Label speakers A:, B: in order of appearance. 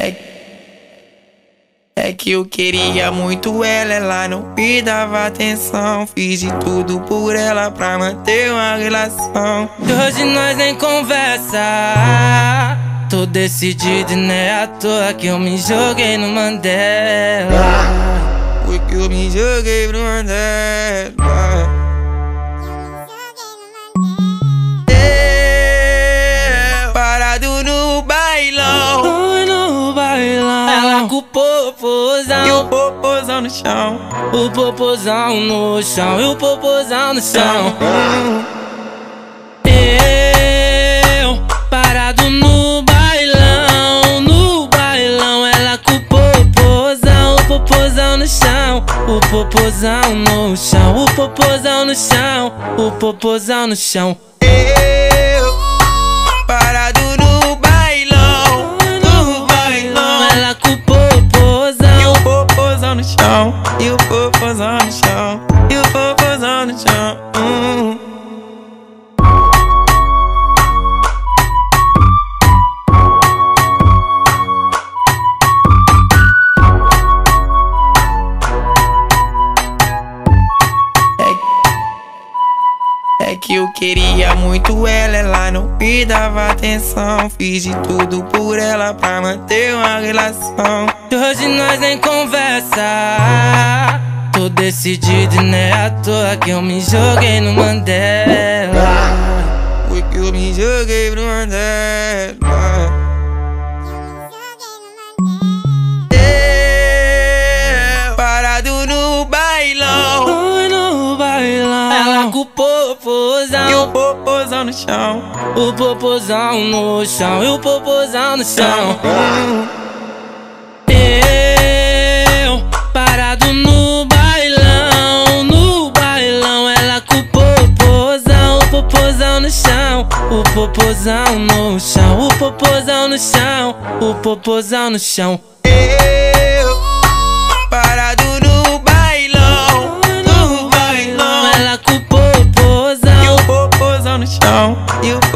A: É que eu queria muito ela não me dava atenção. Fiz de tudo por ela pra manter uma relação.
B: E hoje nós nem conversa. Tô decidido e não é à toa que eu me joguei no Mandela.
A: Foi que eu me joguei pro Mandela. Parado no bailão.
B: No bailão. Ela com o popozão
A: E o popozão no chão.
B: O popozão no chão. E o popozão no chão. Eu parado no bailão. No bailão. Ela com o popozão no chão. O popozão no chão. O popozão no chão. O popozão no chão.
A: Parado no bailão. No bailão.
B: Ela com o popozão.
A: E o popozão no chão. E o popozão no chão. E o popozão no chão. É que eu queria muito ela não me dava atenção. Fiz de tudo por ela pra manter uma relação.
B: E hoje nós nem conversa. Tô decidido e não é à toa que eu me joguei no Mandela.
A: Foi que eu me joguei pro Mandela. Parado no bailão.
B: No bailão. Ela com o popozão.
A: E o popozão no chão.
B: O popozão no chão. E o popozão no chão. Eu parado no bailão. No bailão. Ela com o popozão no chão. O popozão no chão. O popozão no chão. O popozão no chão.
A: Parado no bailão. No bailão.
B: Ela com o popozão.
A: E o popozão no chão. E o